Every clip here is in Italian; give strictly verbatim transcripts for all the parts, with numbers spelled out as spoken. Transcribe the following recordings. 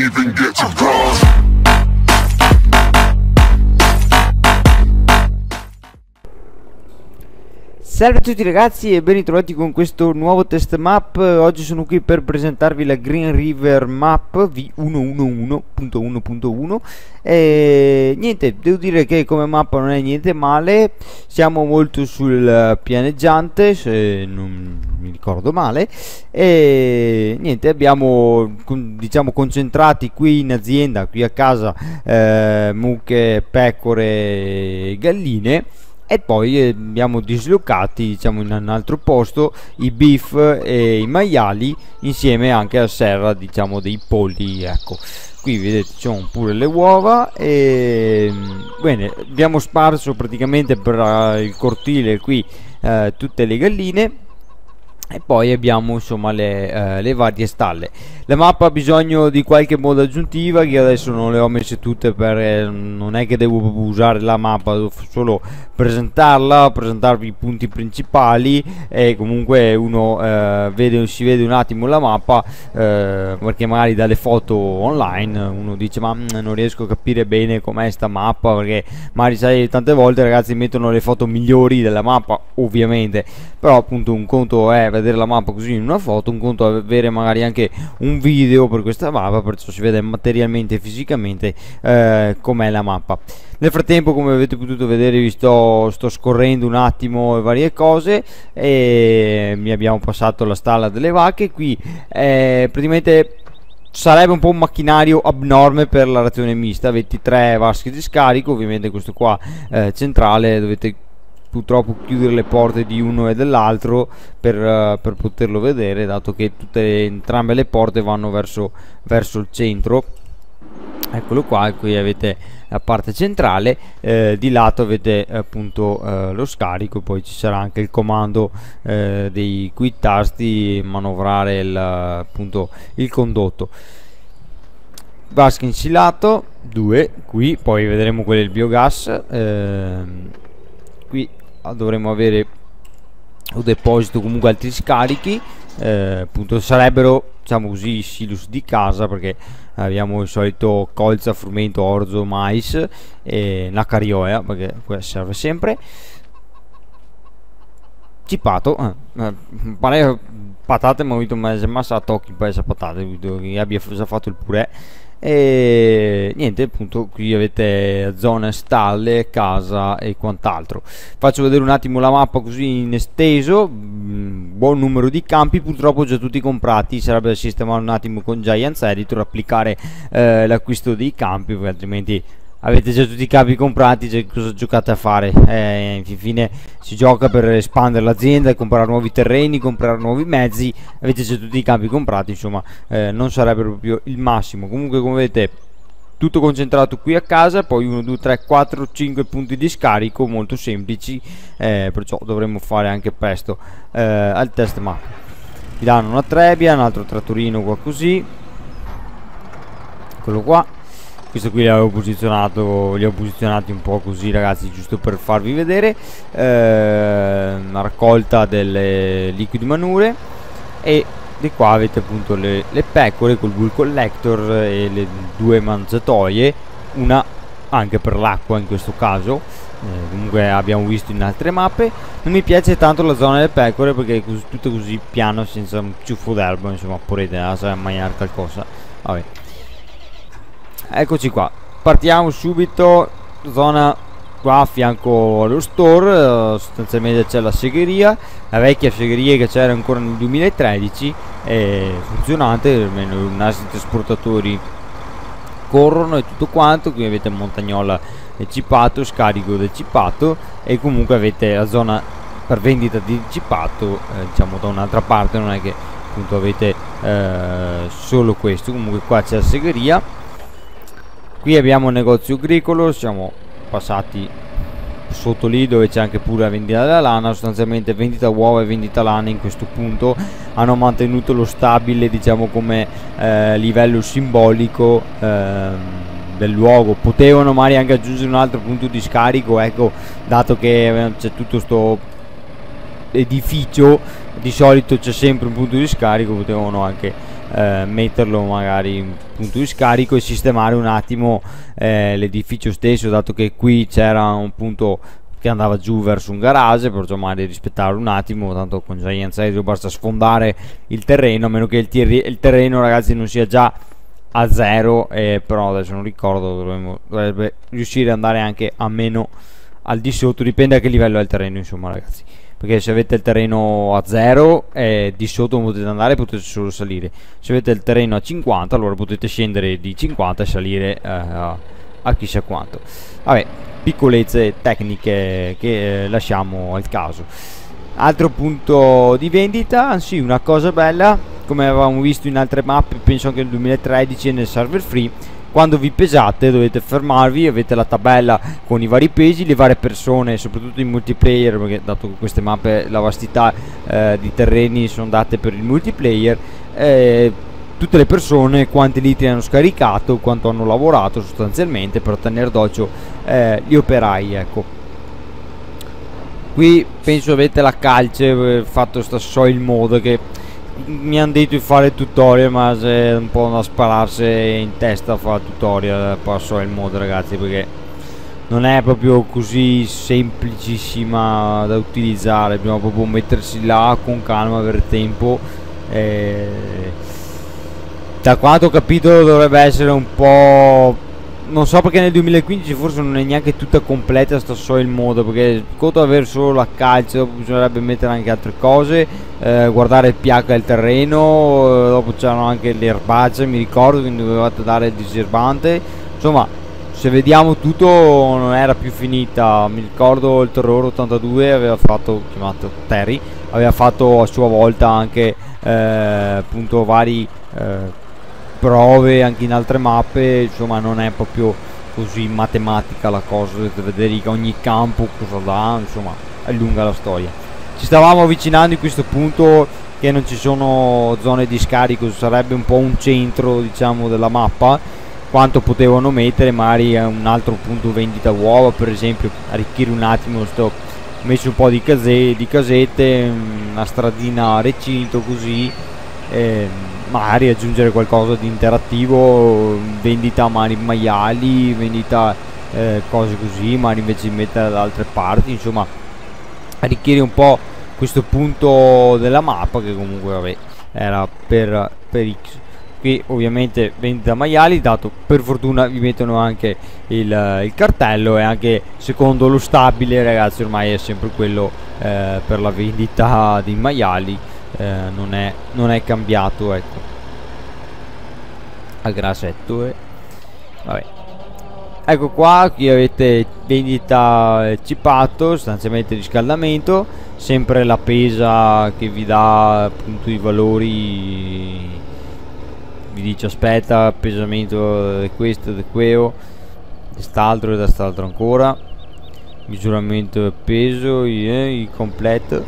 even get to cross. Salve a tutti ragazzi e ben ritrovati con questo nuovo test map. Oggi sono qui per presentarvi la Green River Map V uno punto uno punto uno. E niente, devo dire che come mappa non è niente male. Siamo molto sul pianeggiante, se non mi ricordo male. E niente, abbiamo diciamo concentrati qui in azienda, qui a casa, eh, mucche, pecore e galline. E poi abbiamo dislocati, diciamo, in un altro posto i beef e i maiali, insieme anche a serra, diciamo, dei polli. Ecco, qui vedete ci sono pure le uova. E bene, abbiamo sparso praticamente per uh, il cortile qui uh, tutte le galline. E poi abbiamo insomma le, eh, le varie stalle. La mappa ha bisogno di qualche moda aggiuntiva che adesso non le ho messe tutte, per eh, non è che devo usare la mappa, devo solo presentarla, presentarvi i punti principali. E comunque uno eh, vede, si vede un attimo la mappa, eh, perché magari dalle foto online uno dice ma mh, non riesco a capire bene com'è sta mappa, perché magari sai tante volte ragazzi mettono le foto migliori della mappa ovviamente, però appunto un conto è vedere la mappa così in una foto, un conto è avere magari anche un video per questa mappa, perciò si vede materialmente e fisicamente eh, com'è la mappa. Nel frattempo, come avete potuto vedere, vi sto, sto scorrendo un attimo varie cose e mi abbiamo passato la stalla delle vacche. Qui eh, praticamente sarebbe un po' un macchinario abnorme per la razione mista. Avete tre vasche di scarico, ovviamente questo qua eh, centrale, dovete purtroppo chiudere le porte di uno e dell'altro per, uh, per poterlo vedere, dato che tutte entrambe le porte vanno verso, verso il centro. Eccolo qua, qui avete la parte centrale, eh, di lato avete appunto eh, lo scarico, poi ci sarà anche il comando eh, dei cui tasti manovrare il, appunto il condotto. Vasche insilato due qui, poi vedremo quelle del biogas. eh, qui dovremo avere un deposito, comunque altri scarichi, eh, appunto sarebbero, diciamo così, i silos di casa, perché abbiamo il solito colza, frumento, orzo, mais e una carioea, perché serve sempre. Cipato, eh, pare patate, ma ho visto ma massa a tocchi per essere patate, che abbia già fatto il purè. E niente, appunto qui avete zone stalle, casa e quant'altro. Faccio vedere un attimo la mappa così in esteso. Buon numero di campi, purtroppo già tutti comprati, sarebbe da sistemare un attimo con Giants Editor, applicare eh, l'acquisto dei campi, perché altrimenti avete già tutti i campi comprati, già cosa giocate a fare? Eh, infine si gioca per espandere l'azienda, comprare nuovi terreni, comprare nuovi mezzi, avete già tutti i campi comprati, insomma eh, non sarebbe proprio il massimo. Comunque, come vedete, tutto concentrato qui a casa, poi uno, due, tre, quattro, cinque punti di scarico molto semplici, eh, perciò dovremmo fare anche presto eh, al test map. Vi danno una trebbia, un altro trattorino qua così, eccolo qua. Questo qui li avevo posizionato, li ho posizionati un po' così ragazzi, giusto per farvi vedere. eh, una raccolta delle liquid manure, e di qua avete appunto le, le pecore col bull collector e le due mangiatoie, una anche per l'acqua in questo caso. Eh, comunque abbiamo visto in altre mappe. Non mi piace tanto la zona delle pecore, perché è così, tutto così piano, senza un ciuffo d'erba, insomma porrete a mangiare qualcosa. Vabbè, eccoci qua, partiamo subito. Zona qua a fianco allo store, uh, sostanzialmente c'è la segheria, la vecchia segheria che c'era ancora nel duemilatredici, è funzionante, almeno i nastri trasportatori corrono e tutto quanto. Qui avete montagnola del cipato, scarico del cipato, e comunque avete la zona per vendita di cipato, eh, diciamo da un'altra parte, non è che appunto avete eh, solo questo. Comunque qua c'è la segheria. Qui abbiamo un negozio agricolo, siamo passati sotto lì dove c'è anche pure la vendita della lana, sostanzialmente vendita uova e vendita lana. In questo punto hanno mantenuto lo stabile, diciamo, come eh, livello simbolico eh, del luogo. Potevano magari anche aggiungere un altro punto di scarico, ecco, dato che c'è tutto sto edificio, di solito c'è sempre un punto di scarico, potevano anche eh, metterlo magari in punto di scarico e sistemare un attimo eh, l'edificio stesso, dato che qui c'era un punto che andava giù verso un garage, perciò magari rispettarlo un attimo, tanto con Giant Zero basta sfondare il terreno, a meno che il, il terreno, ragazzi, non sia già a zero, eh, però adesso non ricordo, dovremmo, dovrebbe riuscire ad andare anche a meno al di sotto, dipende a che livello è il terreno, insomma, ragazzi, perché se avete il terreno a zero eh, di sotto non potete andare, potete solo salire. Se avete il terreno a cinquanta, allora potete scendere di cinquanta e salire eh, a, a chissà quanto. Vabbè, piccolezze tecniche che eh, lasciamo al caso. Altro punto di vendita, sì, una cosa bella, come avevamo visto in altre mappe, penso anche nel duemilatredici e nel server free, quando vi pesate dovete fermarvi, avete la tabella con i vari pesi, le varie persone, soprattutto in multiplayer, perché dato che queste mappe, la vastità eh, di terreni sono date per il multiplayer, eh, tutte le persone quanti litri hanno scaricato, quanto hanno lavorato sostanzialmente per tenere d'occhio eh, gli operai, ecco. Qui penso avete la calce, eh, fatto sta soil mode che mi hanno detto di fare tutorial, ma se è un po' da spararsi in testa a fare tutorial passo il modo, ragazzi, perché non è proprio così semplicissima da utilizzare, bisogna proprio mettersi là con calma, avere tempo. E da quanto ho capito dovrebbe essere un po', non so, perché nel duemilaquindici forse non è neanche tutta completa sta soil mode, perché conto avere solo la calce, dopo bisognerebbe mettere anche altre cose, eh, guardare il pH del terreno, eh, dopo c'erano anche le erbacce, mi ricordo, quindi dovevate dare il diserbante, insomma, se vediamo tutto non era più finita. Mi ricordo il Terror ottantadue aveva fatto, chiamato Terry, aveva fatto a sua volta anche eh, appunto vari eh, prove anche in altre mappe, insomma non è proprio così matematica la cosa, dovete vedere che ogni campo cosa dà, insomma è lunga la storia. Ci stavamo avvicinando in questo punto che non ci sono zone di scarico, sarebbe un po' un centro, diciamo, della mappa, quanto potevano mettere magari un altro punto vendita uova, per esempio, arricchire un attimo. Sto ho messo un po' di, case, di casette, una stradina a recinto, così eh, magari aggiungere qualcosa di interattivo, vendita magari maiali, vendita eh, cose così, magari invece di mettere da altre parti, insomma arricchire un po' questo punto della mappa, che comunque vabbè era per, per X. Qui ovviamente vendita maiali, dato per fortuna vi mettono anche il, il cartello, e anche secondo lo stabile, ragazzi, ormai è sempre quello eh, per la vendita dei maiali, eh, non, è, non è cambiato, ecco, al grassetto. E vabbè, ecco qua, qui avete vendita cipato, sostanzialmente riscaldamento, sempre la pesa che vi dà appunto i valori, vi dice aspetta pesamento di questo, di quello, di quest'altro e da quest'altro ancora, misuramento del peso, eh, il completo.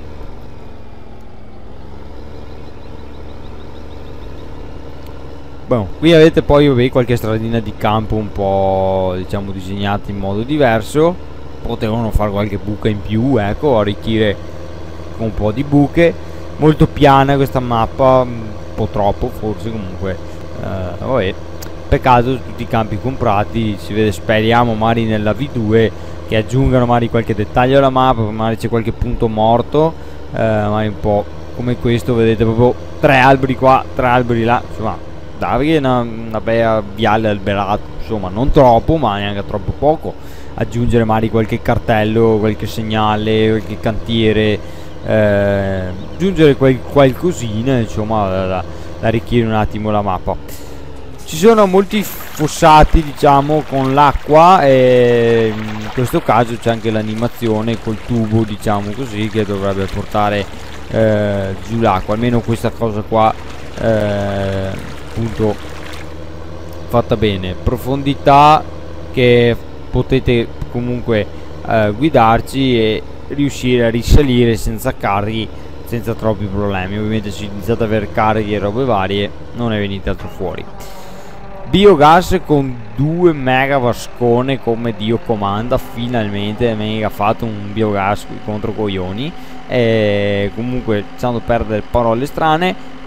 Bueno, qui avete poi vabbè, qualche stradina di campo un po', diciamo, disegnata in modo diverso. Potevano fare qualche buca in più, ecco, arricchire con un po' di buche. Molto piana questa mappa, un po' troppo forse, comunque eh, vabbè, peccato tutti i campi comprati. Si vede, speriamo magari nella V due che aggiungano magari qualche dettaglio alla mappa, magari c'è qualche punto morto, eh, magari un po' come questo, vedete proprio tre alberi qua, tre alberi là, insomma dai, una, una bella viale alberato, insomma non troppo ma neanche troppo poco. Aggiungere magari qualche cartello, qualche segnale, qualche cantiere, eh, aggiungere quel, qualcosina, insomma, da, da, da arricchire un attimo la mappa. Ci sono molti fossati, diciamo, con l'acqua, e in questo caso c'è anche l'animazione col tubo, diciamo così, che dovrebbe portare eh, giù l'acqua. Almeno questa cosa qua eh, appunto fatta bene. Profondità che potete comunque eh, guidarci e riuscire a risalire senza carichi, senza troppi problemi. Ovviamente se iniziate ad avere carichi e robe varie non ne venite altro fuori. Biogas con due mega vascone come Dio comanda, finalmente mega fatto un biogas contro coglioni. E comunque, lasciando perdere parole strane,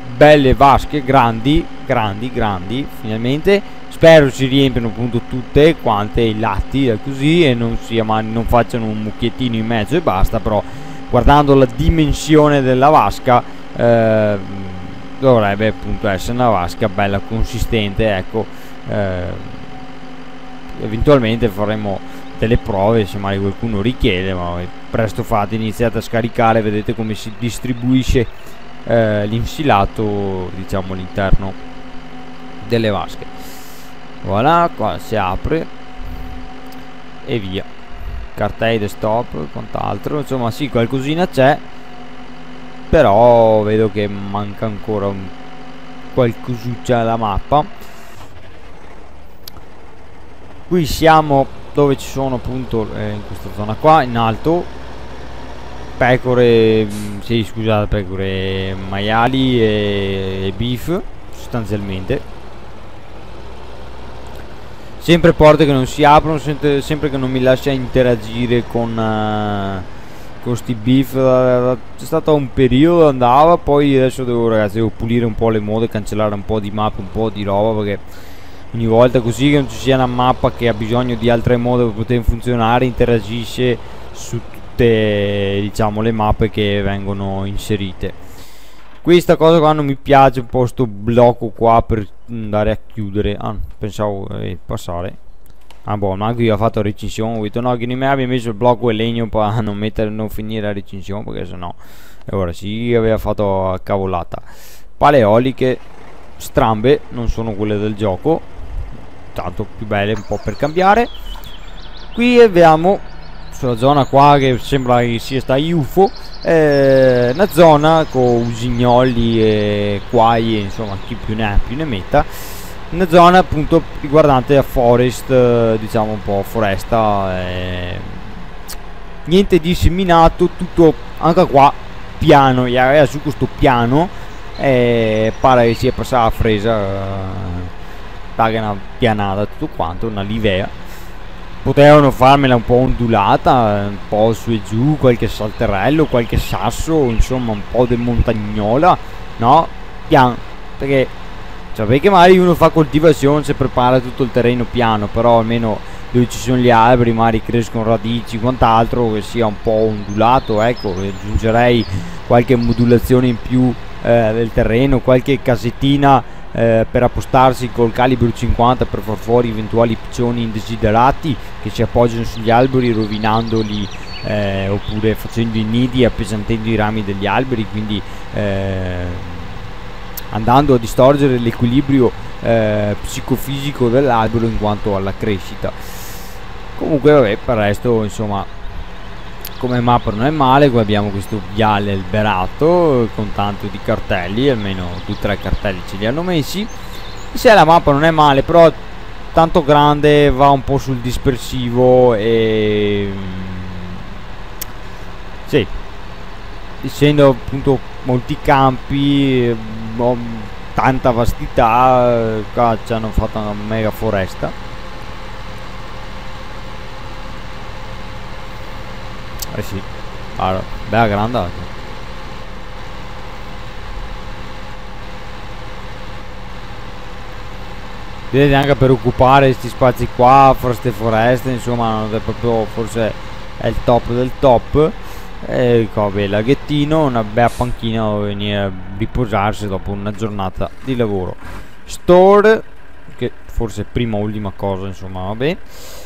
belle vasche, grandi, grandi, grandi, finalmente. Spero si riempiano appunto tutte quante i lati così e non, sia, ma non facciano un mucchiettino in mezzo e basta, però guardando la dimensione della vasca eh, dovrebbe appunto essere una vasca bella consistente, ecco. Eh, eventualmente faremo delle prove se mai qualcuno richiede, ma presto fate, iniziate a scaricare, vedete come si distribuisce eh, l'insilato, diciamo, all'interno delle vasche. Voilà, qua si apre e via. Cartelle stop, quant'altro, insomma sì, qualcosina c'è, però vedo che manca ancora un qualcosuccia alla mappa. Qui siamo dove ci sono appunto eh, in questa zona qua in alto pecore, mh, sì scusate, pecore, maiali e, e beef sostanzialmente. Sempre porte che non si aprono, sempre, sempre che non mi lascia interagire con uh, con sti beef. C'è stato un periodo andava, poi adesso devo, ragazzi, devo pulire un po' le mode, cancellare un po' di mappe, un po' di roba, perché ogni volta così che non ci sia una mappa che ha bisogno di altre mode per poter funzionare, interagisce su tutte, diciamo, le mappe che vengono inserite. Questa cosa qua non mi piace, un po' sto blocco qua per andare a chiudere. Ah, pensavo eh, passare. Ah boh, ma anche io ho fatto recensione, ho detto no, che non mi abbia messo il blocco e legno per non, mettere, non finire la recensione, perché sennò e ora sì, aveva fatto cavolata. Paleoliche strambe, non sono quelle del gioco, tanto più belle, un po' per cambiare. Qui abbiamo sulla zona qua che sembra che sia sta U F O, eh, una zona con usignoli e quai, e insomma chi più ne ha più ne metta, una zona appunto riguardante a forest, eh, diciamo un po' foresta, eh, niente di seminato, tutto anche qua piano, era su questo piano, eh, pare che sia passata a fresa, eh, paga una pianata, tutto quanto, una livea. Potevano farmela un po' ondulata, un po' su e giù, qualche salterello, qualche sasso, insomma un po' di montagnola, no? Piano, perché sapete che magari uno fa coltivazione, si prepara tutto il terreno piano, però almeno dove ci sono gli alberi, magari crescono radici, quant'altro, che sia un po' ondulato, ecco. Aggiungerei qualche modulazione in più eh, del terreno, qualche casettina Eh, per appostarsi col calibro cinquanta per far fuori eventuali piccioni indesiderati che si appoggiano sugli alberi rovinandoli, eh, oppure facendo i nidi e appesantendo i rami degli alberi, quindi eh, andando a distorcere l'equilibrio eh, psicofisico dell'albero in quanto alla crescita. Comunque vabbè, per il resto insomma come mappa non è male. Qua abbiamo questo viale alberato con tanto di cartelli, almeno due o tre cartelli ce li hanno messi. Se la mappa non è male, però tanto grande, va un po' sul dispersivo e sì, essendo appunto molti campi, tanta vastità, qua ci hanno fatto una mega foresta. Eh sì, allora, bella grande anche. Vedete, anche per occupare questi spazi qua, queste foreste, insomma, è proprio, forse è il top del top. E qua, beh, laghettino, una bella panchina dove venire a riposarsi dopo una giornata di lavoro. Store, che forse è prima o ultima cosa, insomma, vabbè.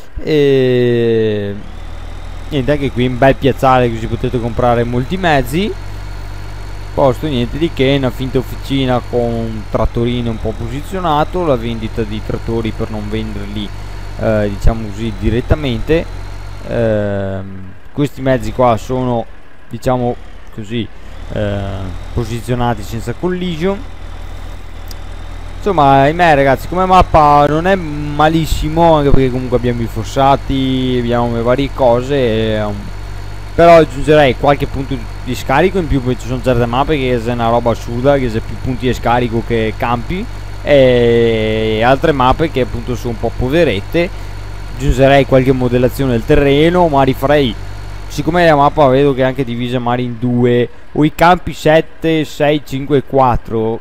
E niente, anche qui un bel piazzale così potete comprare molti mezzi. Posto niente di che, una finta officina con un trattorino un po' posizionato, la vendita di trattori per non venderli eh, diciamo così direttamente. Eh, questi mezzi qua sono, diciamo così, eh, posizionati senza collision. Insomma, ahimè ragazzi, come mappa non è malissimo, anche perché comunque abbiamo i fossati, abbiamo le varie cose, e, um, però aggiungerei qualche punto di scarico in più, perché ci sono certe mappe che è una roba assurda, che c'è più punti di scarico che campi, e altre mappe che appunto sono un po' poverette. Aggiungerei qualche modellazione del terreno, ma rifarei, siccome la mappa vedo che è anche divisa magari in due, o i campi sette, sei, cinque e quattro,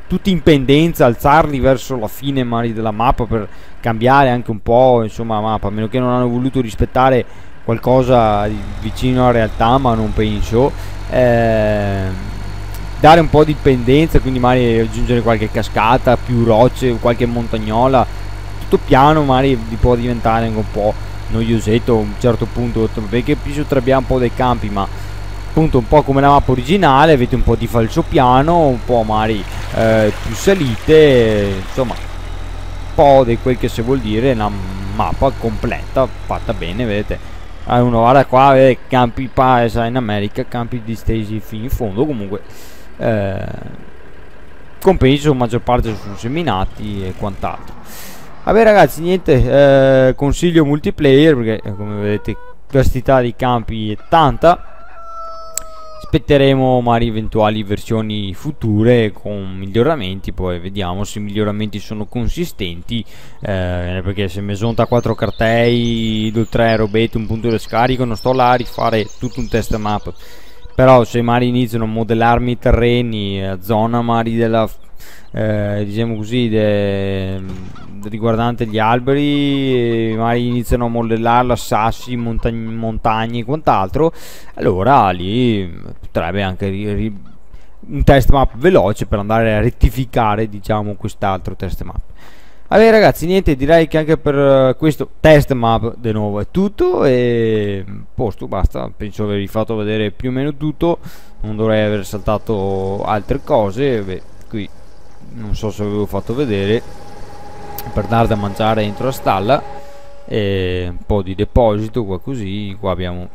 tutti in pendenza, alzarli verso la fine magari della mappa per cambiare anche un po', insomma, la mappa, a meno che non hanno voluto rispettare qualcosa di vicino alla realtà, ma non penso. Eh, dare un po' di pendenza, quindi magari aggiungere qualche cascata, più rocce, qualche montagnola, tutto piano, magari può diventare anche un po' noiosetto a un certo punto, perché più sottrabbiamo un po' dei campi, ma appunto un po' come la mappa originale, avete un po' di falsopiano, un po' magari eh, più salite, insomma un po' di quel che si vuol dire, una mappa completa fatta bene, vedete. Allora, uno guarda qua, vede campi paesa in America, campi distesi fino in fondo, comunque eh, compenso, maggior parte sono seminati e quant'altro. Vabbè ragazzi, niente, eh, consiglio multiplayer perché eh, come vedete vastità di campi è tanta. Aspetteremo magari eventuali versioni future con miglioramenti, poi vediamo se i miglioramenti sono consistenti, eh, perché se mi sonta quattro cartei, due tre robette, un punto di scarico, non sto là a rifare tutto un test map. Però se magari iniziano a modellarmi i terreni a zona magari della eh, diciamo così de, riguardante gli alberi, magari iniziano a modellarla, sassi, montag montagne e quant'altro, allora lì potrebbe anche ri ri un test map veloce per andare a rettificare, diciamo, quest'altro test map. Vabbè ragazzi, niente, direi che anche per uh, questo test map di nuovo è tutto e posto, basta, penso avervi fatto vedere più o meno tutto, non dovrei aver saltato altre cose. Beh, qui non so se avevo fatto vedere, per dare da mangiare dentro la stalla, e un po' di deposito qua così, qua abbiamo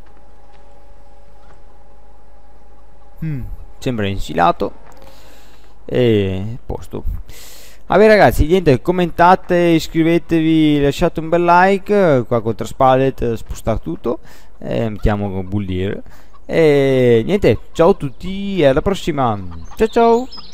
mm, sembra insilato e posto. Vabbè ragazzi, niente, commentate, iscrivetevi, lasciate un bel like, qua con Traspalet spostare tutto, eh, mettiamo a bollire e niente, ciao a tutti e alla prossima, ciao ciao.